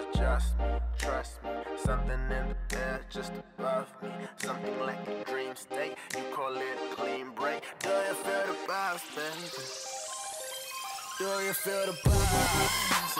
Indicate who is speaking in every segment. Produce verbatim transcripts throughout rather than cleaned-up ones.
Speaker 1: So just me, trust me. Something in the air just above me. Something like a dream state. You call it a clean break. Do you feel the vibes, baby? Do you feel the vibes?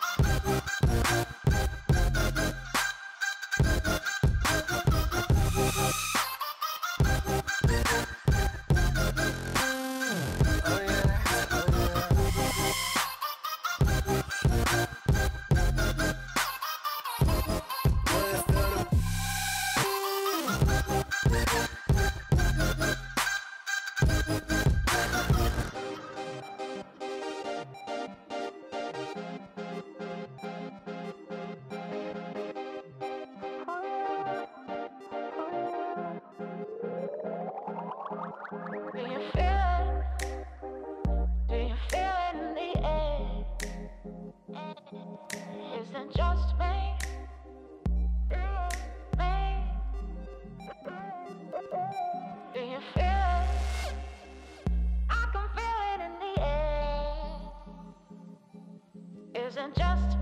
Speaker 2: Do you feel it? Do you feel it in the air? Is it just me? Me? Do you feel it? I can feel it in the air. Is it just